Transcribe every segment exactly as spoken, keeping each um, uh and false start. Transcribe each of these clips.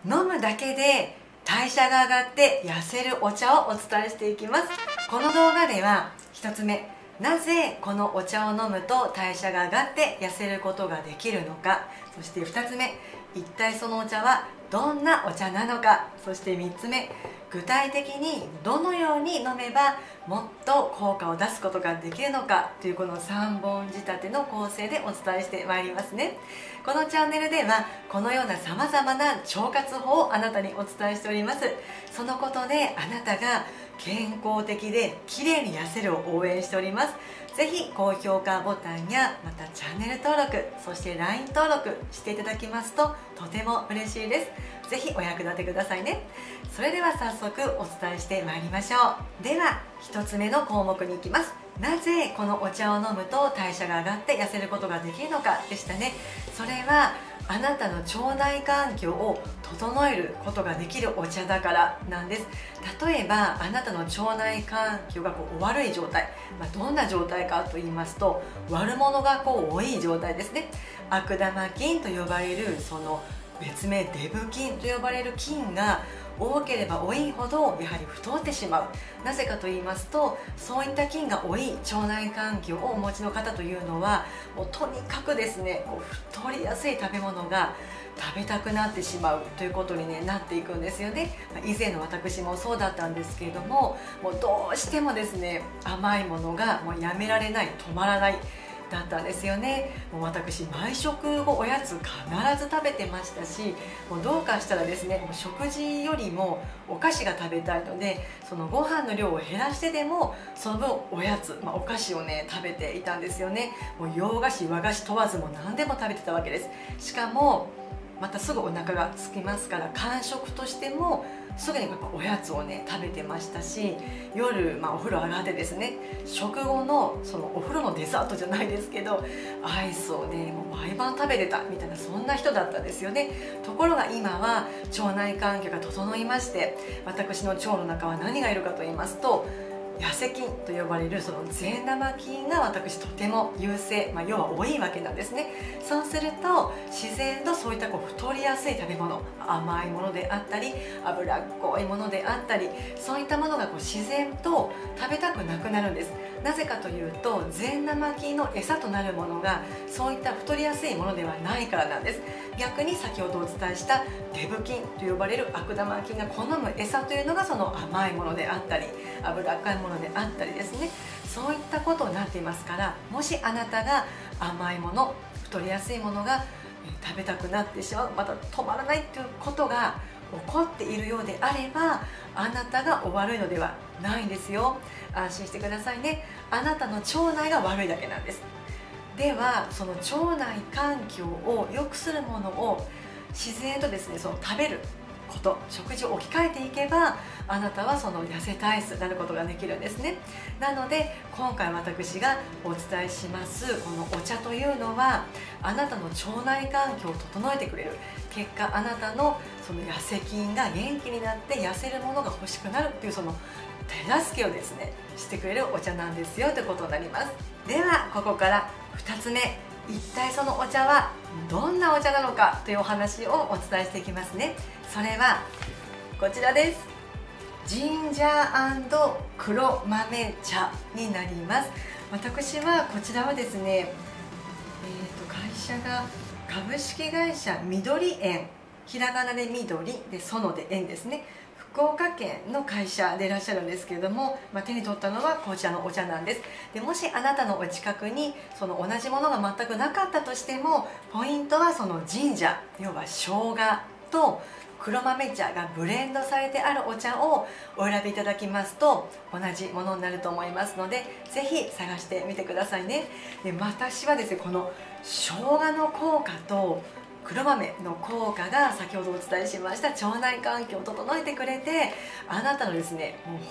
飲むだけで代謝が上がって痩せるお茶をお伝えしていきます。この動画ではひとつめ、なぜこのお茶を飲むと代謝が上がって痩せることができるのか、そしてふたつめ、一体そのお茶はどんなお茶なのか、そしてみっつめ、具体的にどのように飲めばもっと効果を出すことができるのかというこのさんぼん仕立ての構成でお伝えしてまいりますね。このチャンネルではこのようなさまざまな腸活法をあなたにお伝えしております。そのことであなたが健康的で綺麗に痩せるを応援しております。ぜひ高評価ボタンやまたチャンネル登録、そして ライン 登録していただきますととても嬉しいです。ぜひお役立てくださいね。それでは早速お伝えしてまいりましょう。ではひとつめの項目に行きます。なぜこのお茶を飲むと代謝が上がって痩せることができるのかでしたね。それはあなたの腸内環境を整えることができるお茶だからなんです。例えばあなたの腸内環境がこう悪い状態、まあ、どんな状態かと言いますと、悪者がこう多い状態ですね。悪玉菌と呼ばれるその別名デブ菌と呼ばれる菌が多ければ多いほどやはり太ってしまう。なぜかと言いますと、そういった菌が多い腸内環境をお持ちの方というのはもうとにかくですね、こう太りやすい食べ物が食べたくなってしまうということに、ね、なっていくんですよね。以前の私もそうだったんですけれども、もうどうしてもですね甘いものがもうやめられない、止まらないだったんですよね。もう私毎食後おやつ必ず食べてましたし、もうどうかしたらですね、もう食事よりもお菓子が食べたいので、そのご飯の量を減らしてでもその分おやつ、まあ、お菓子をね食べていたんですよね。もう洋菓子和菓子問わずも何でも食べてたわけです。しかもまたすぐお腹が空きますから、間食としてもすぐにやっぱおやつをね食べてましたし、夜、まあ、お風呂上がってですね、食後のそのお風呂のデザートじゃないですけどアイスをねもう毎晩食べてたみたいな、そんな人だったんですよね。ところが今は腸内環境が整いまして、私の腸の中は何がいるかと言いますと、痩せ菌と呼ばれるその善玉菌が私とても優勢、まあ、要は多いわけなんですね。そうすると自然とそういったこう太りやすい食べ物、甘いものであったり脂っこいものであったり、そういったものがこう自然と食べたくなくなるんです。なぜかというと善玉菌の餌となるものがそういった太りやすいものではないからなんです。逆に先ほどお伝えしたデブ菌と呼ばれる悪玉菌が好む餌というのがその甘いものであったり脂っこいものであったりですね、そういったことになっていますから、もしあなたが甘いもの、太りやすいものが食べたくなってしまう、また止まらないということが起こっているようであれば、あなたがお悪いのではないんですよ。安心してくださいね。あなたの腸内が悪いだけなんです。ではその腸内環境を良くするものを自然とですね、その食べること、食事を置き換えていけばあなたはその痩せ体質になることができるんですね。なので今回私がお伝えしますこのお茶というのは、あなたの腸内環境を整えてくれる、結果あなたのその痩せ菌が元気になって痩せるものが欲しくなるっていう、その手助けをですねしてくれるお茶なんですよということになります。ではここからふたつめ、一体そのお茶はどんなお茶なのかというお話をお伝えしていきますね。それはこちらです。ジンジャー&黒豆茶になります。私はこちらはですね、えー、と会社が株式会社緑園、ひらがなで緑で園で園ですね、福岡県の会社でいらっしゃるんですけれども、まあ、手に取ったのはこちらのお茶なんです。でもしあなたのお近くにその同じものが全くなかったとしても、ポイントはそのジンジャー、要は生姜と黒豆茶がブレンドされてあるお茶をお選びいただきますと同じものになると思いますので、ぜひ探してみてくださいね。で私はですね、この生姜の効果と黒豆の効果が先ほどお伝えしました腸内環境を整えてくれて、あなたのですねもう本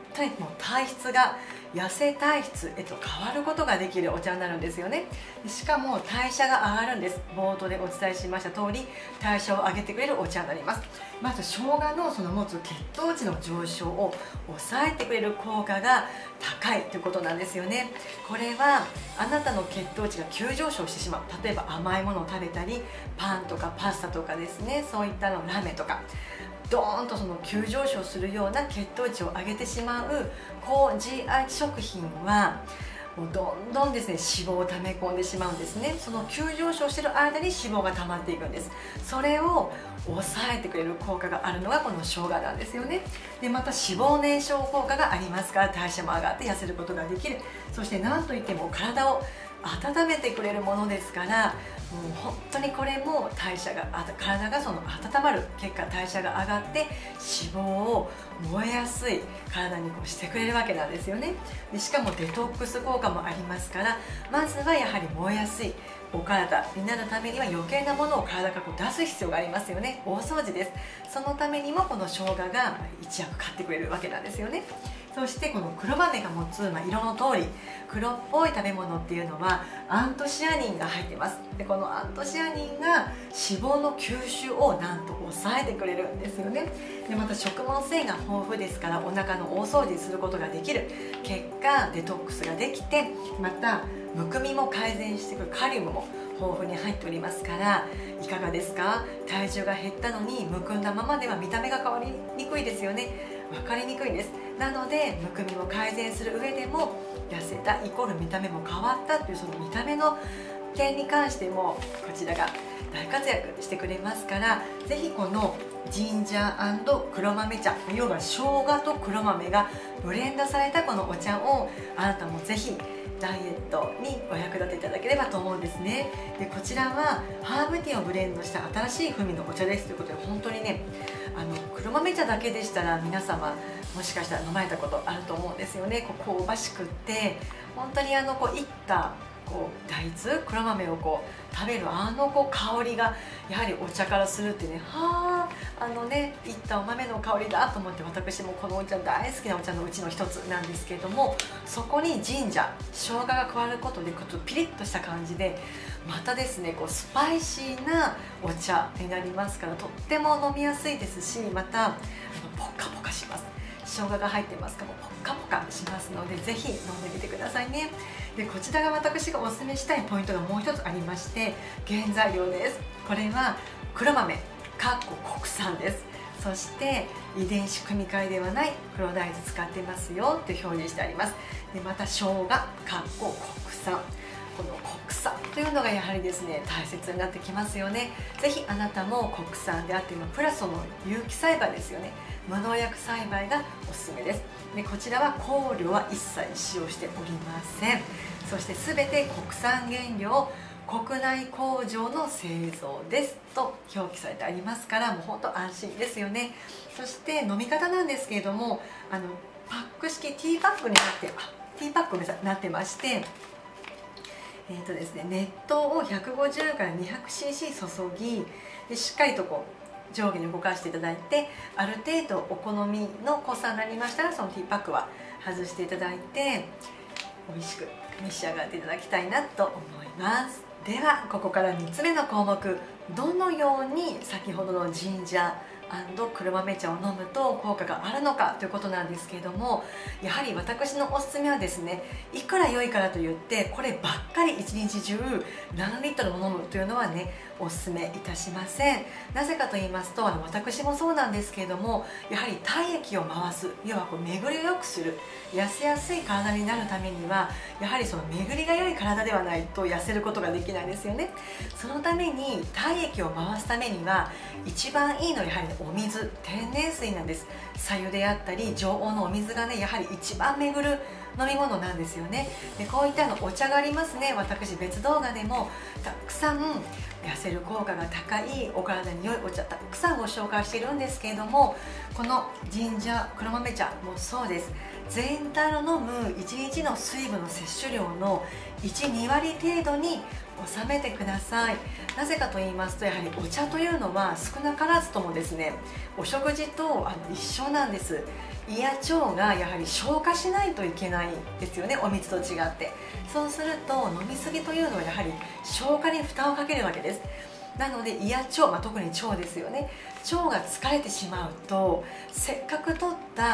当にもう体質が痩せ体質へと変わることができるお茶になるんですよね。しかも代謝が上がるんです。冒頭でお伝えしました通り、代謝を上げてくれるお茶になります。まず生姜のその持つ血糖値の上昇を抑えてくれる効果が高いということなんですよね。これはあなたの血糖値が急上昇してしまう、例えば甘いものを食べたりパンとかパスタとかですね、そういったのラーメンとかドーンとその急上昇するような血糖値を上げてしまう高 ジーアイティー 食品はもうどんどんですね脂肪を溜め込んでしまうんですね。その急上昇している間に脂肪が溜まっていくんです。それを抑えてくれる効果があるのがこの生姜なんですよね。でまた脂肪燃焼効果がありますから代謝も上がって痩せることができる。そして何といっても体を温めてくれるものですから、もう本当にこれも代謝が体がその温まる結果代謝が上がって脂肪を燃えやすい体にこうしてくれるわけなんですよね。でしかもデトックス効果もありますから、まずはやはり燃えやすいお体になるためには余計なものを体からこう出す必要がありますよね。大掃除です。そのためにもこの生姜が一役買ってくれるわけなんですよね。そしてこの黒豆が持つ、まあ、色の通り黒っぽい食べ物っていうのはアントシアニンが入っています。でこのアントシアニンが脂肪の吸収をなんと抑えてくれるんですよね。でまた食物繊維が豊富ですからお腹の大掃除することができる。結果デトックスができて、またむくみも改善してくるカリウムも豊富に入っておりますから、いかがですか？体重が減ったのにむくんだままでは見た目が変わりにくいですよね。分かりにくいんです。なのでむくみも改善する上でも痩せたイコール見た目も変わったというその見た目の点に関してもこちらが大活躍してくれますから、ぜひこのジンジャー&黒豆茶、要は生姜と黒豆がブレンドされたこのお茶をあなたもぜひダイエットにお役立ていただければと思うんですね。でこちらはハーブティーをブレンドした新しい風味のお茶ですということで、本当にねあの黒豆茶だけでしたら皆様もしかしたら飲まれたことあると思うんですよね。こう香ばしくって本当にあのこういったこう大豆黒豆をこう食べるあのこう香りがやはりお茶からするってね、はああのねいったお豆の香りだと思って、私もこのお茶大好きなお茶のうちの一つなんですけれども、そこにジンジャー生姜が加わることでちょっとピリッとした感じでまたですねこうスパイシーなお茶になりますから、とっても飲みやすいですし、またあのポカポカします。生姜が入ってますからポッカポカしますので、ぜひ飲んでみてくださいね。でこちらが私がおすすめしたいポイントがもう一つありまして、原材料です。これは黒豆かっこ国産です。そして遺伝子組み換えではない黒大豆使ってますよって表示してあります。でまた生姜かっこ国産、この国産というのがやはりですね大切になってきますよね。ぜひあなたも国産であってもプラスその有機栽培ですよね、無農薬栽培がおすすめです。でこちらは香料は一切使用しておりません。そして全て国産原料国内工場の製造ですと表記されてありますから、もう本当安心ですよね。そして飲み方なんですけれども、あのパック式ティーパックになってあティーパックになってまして、えーとですね、熱湯をひゃくごじゅうから にひゃくシーシー 注ぎでしっかりとこう上下に動かしていただいて、ある程度お好みの濃さになりましたらそのティーパックは外していただいて美味しく召し上がっていただきたいなと思います。ではここからみっつめの項目、どのように先ほどのジンジャー&黒豆茶を飲むと効果があるのかということなんですけれども、やはり私のおすすめはですね、いくら良いからといってこればっかり一日中ななリットルも飲むというのはねおすすめいたしません。なぜかと言いますと、あの私もそうなんですけれども、やはり体液を回す、要はこう巡りを良くする、痩せやすい体になるためにはやはりその巡りが良い体ではないと痩せることができないんですよね。そのために体液を回すためには一番いいのはやはりお水、天然水なんです。白湯であったり常温のお水がねやはり一番巡る飲み物なんですよね。でこういったのお茶がありますね。私別動画でもたくさん痩せる効果が高いお体に良いお茶たくさんご紹介しているんですけれども、 このジンジャー黒豆茶もそうです。全体の飲むいちにちの水分の摂取量のいち、にわり程度に収めてください。なぜかと言いますと、やはりお茶というのは少なからずともですね、お食事とあの一緒なんです。胃や腸がやはり消化しないといけないですよね、お水と違って。そうすると飲みすぎというのはやはり消化に負担をかけるわけです。なので胃や腸、まあ、特に腸ですよね。腸が疲れてしまうと、せっかく取った、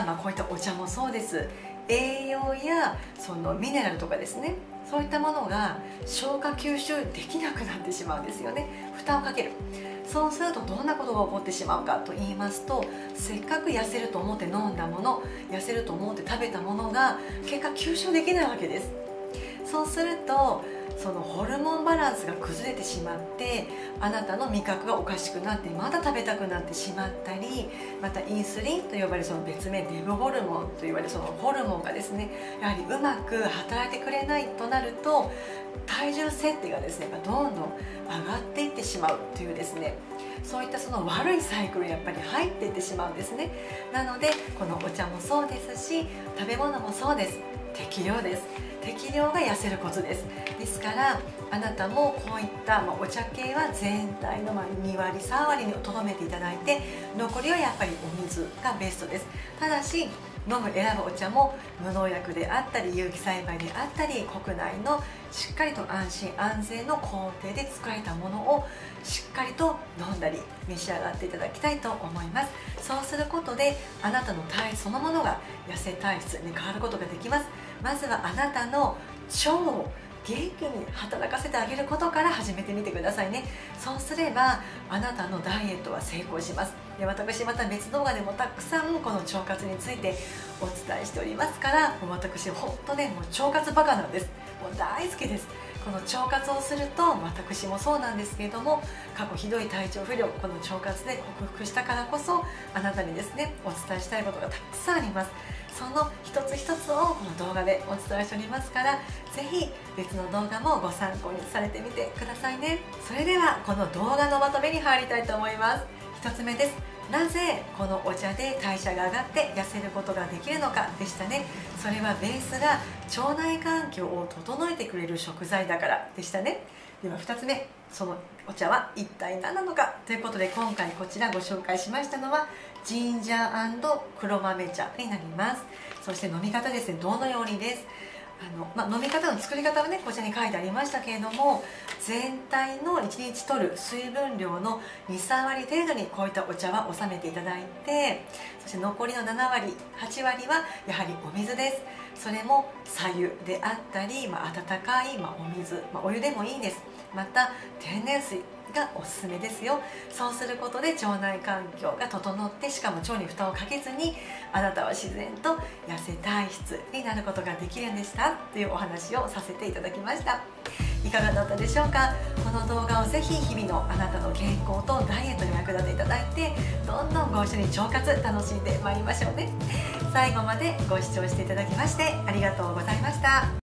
まあ、こういったお茶もそうです、栄養やそのミネラルとかですね、そういったものが消化吸収できなくなってしまうんですよね。負担をかける。そうするとどんなことが起こってしまうかと言いますと、せっかく痩せると思って飲んだもの、痩せると思って食べたものが結果吸収できないわけです。そうするとそのホルモンバランスが崩れてしまって、あなたの味覚がおかしくなってまた食べたくなってしまったり、またインスリンと呼ばれるその別名デブホルモンと呼ばれるそのホルモンがですね、やはりうまく働いてくれないとなると、体重設定がですねどんどん上がっていってしまうというですね、そういったその悪いサイクルにやっぱり入っていってしまうんですね。なのでこのお茶もそうですし、食べ物もそうです。適量です。適量が痩せるコツです。ですからあなたもこういった、まあ、お茶系は全体のまあにわりさんわりにとどめていただいて、残りはやっぱりお水がベストです。ただし飲む選ぶお茶も無農薬であったり有機栽培であったり、国内のしっかりと安心安全の工程で作られたものをしっかりと飲んだり召し上がっていただきたいと思います。そうすることであなたの体質そのものが痩せ体質に変わることができます。まずはあなたの腸を元気に働かせてあげることから始めてみてくださいね。そうすればあなたのダイエットは成功します。で、私また別動画でもたくさんこの腸活についてお伝えしておりますから、もう私本当ね、もう腸活バカなんです。もう大好きです。この腸活をすると、私もそうなんですけれども、過去ひどい体調不良、この腸活で克服したからこそあなたにですねお伝えしたいことがたくさんあります。その一つ一つをこの動画でお伝えしておりますから、ぜひ別の動画もご参考にされてみてくださいね。それではこの動画のまとめに入りたいと思います。ひとつめです。なぜこのお茶で代謝が上がって痩せることができるのかでしたね。それはベースが腸内環境を整えてくれる食材だからでしたね。ではふたつめ、そのお茶は一体何なのかということで、今回こちらご紹介しましたのはジンジャー&黒豆茶になります。そして飲み方ですね、どのようにです。あのまあ、飲み方の作り方はねこちらに書いてありましたけれども、全体のいちにちとる水分量のに、さんわり程度にこういったお茶は収めていただいて、そして残りのななわり、はちわりはやはりお水です。それも白湯であったり、まあ、温かい、まあ、お水、まあ、お湯でもいいです。また天然水がおすすめですよ。そうすることで腸内環境が整って、しかも腸に負担をかけずにあなたは自然と痩せ体質になることができるんでしたというお話をさせていただきました。いかがだったでしょうか。この動画をぜひ日々のあなたの健康とダイエットに役立てていただいて、どんどんご一緒に腸活楽しんでまいりましょうね。最後までご視聴していただきましてありがとうございました。